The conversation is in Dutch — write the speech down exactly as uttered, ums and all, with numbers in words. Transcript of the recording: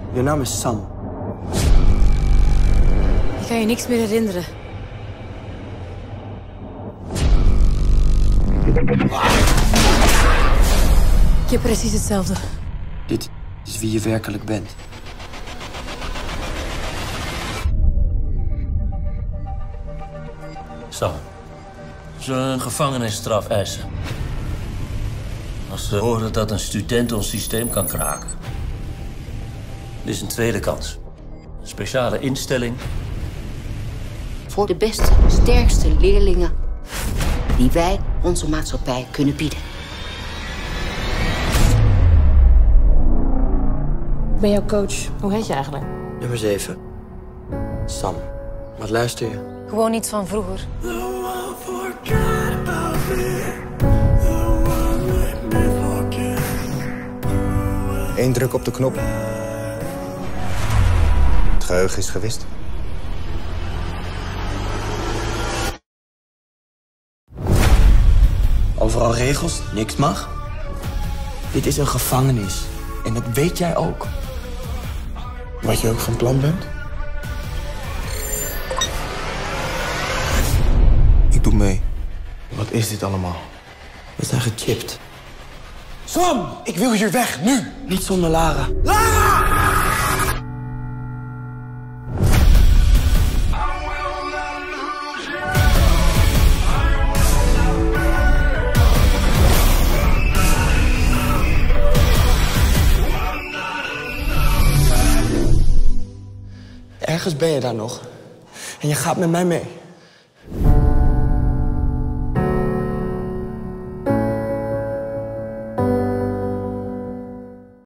Je naam is Sam. Ik kan je niks meer herinneren. Ik heb precies hetzelfde. Dit is wie je werkelijk bent. Sam, ze een gevangenisstraf eisen. Als ze horen dat een student ons systeem kan kraken. Dit is een tweede kans. Een speciale instelling. Voor de beste, sterkste leerlingen die wij onze maatschappij kunnen bieden. Ik ben jouw coach. Hoe heet je eigenlijk? Nummer zeven. Sam. Wat luister je? Gewoon iets van vroeger. Eén druk op de knop. Het geheugen is gewist. Overal regels, niks mag. Dit is een gevangenis. En dat weet jij ook. Wat je ook van plan bent? Ik doe mee. Wat is dit allemaal? We zijn gechipt. Sam, ik wil hier weg, nu! Niet zonder Lara. Ergens ben je daar nog. En je gaat met mij mee.